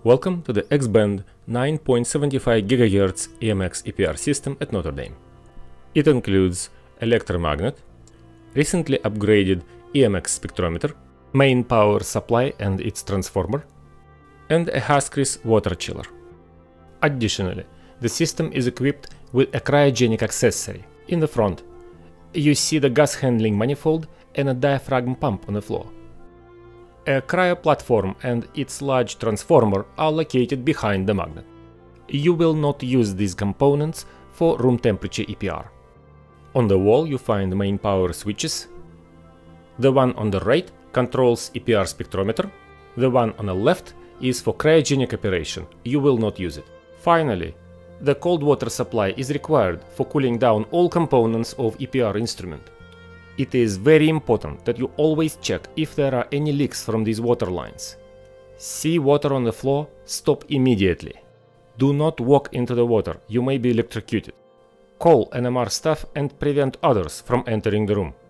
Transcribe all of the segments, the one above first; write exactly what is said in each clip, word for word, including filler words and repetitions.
Welcome to the X-band nine point seven five gigahertz E M X E P R system at Notre Dame. It includes electromagnet, recently upgraded E M X spectrometer, main power supply and its transformer, and a Haskris water chiller. Additionally, the system is equipped with a cryogenic accessory. In the front, you see the gas handling manifold and a diaphragm pump on the floor. A cryo platform and its large transformer are located behind the magnet. You will not use these components for room temperature E P R. On the wall you find the main power switches. The one on the right controls E P R spectrometer. The one on the left is for cryogenic operation. You will not use it. Finally, the cold water supply is required for cooling down all components of E P R instrument. It is very important that you always check if there are any leaks from these water lines. See water on the floor, stop immediately. Do not walk into the water, you may be electrocuted. Call N M R staff and prevent others from entering the room.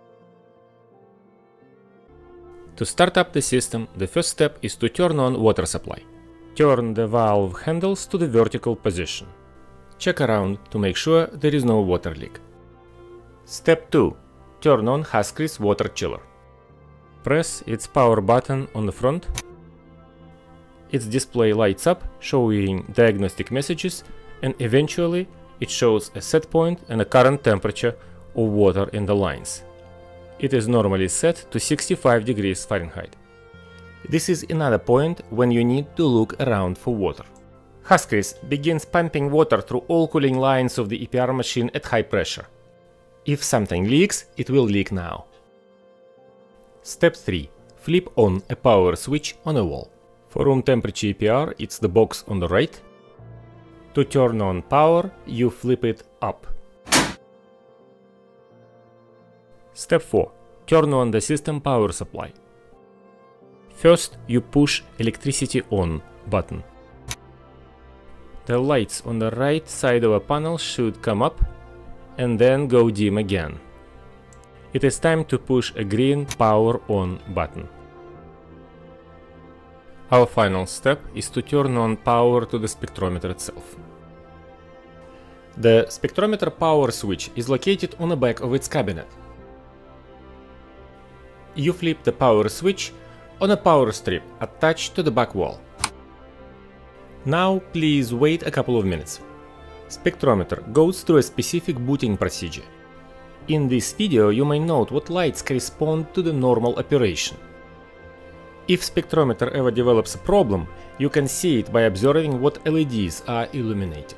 To start up the system, the first step is to turn on water supply. Turn the valve handles to the vertical position. Check around to make sure there is no water leak. Step two. Turn on Haskris water chiller. Press its power button on the front. Its display lights up, showing diagnostic messages, and eventually it shows a set point and a current temperature of water in the lines. It is normally set to sixty-five degrees Fahrenheit. This is another point when you need to look around for water. Haskris begins pumping water through all cooling lines of the E P R machine at high pressure. If something leaks, it will leak now. Step three. Flip on a power switch on a wall. For room temperature E P R, it's the box on the right. To turn on power, you flip it up. Step four. Turn on the system power supply. First, you push electricity on button. The lights on the right side of a panel should come up and then go dim again. It is time to push a green power on button. Our final step is to turn on power to the spectrometer itself. The spectrometer power switch is located on the back of its cabinet. You flip the power switch on a power strip attached to the back wall. Now please wait a couple of minutes. Spectrometer goes through a specific booting procedure. In this video you may note what lights correspond to the normal operation. If spectrometer ever develops a problem, you can see it by observing what L E Ds are illuminated.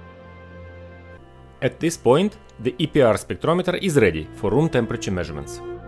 At this point, the E P R spectrometer is ready for room temperature measurements.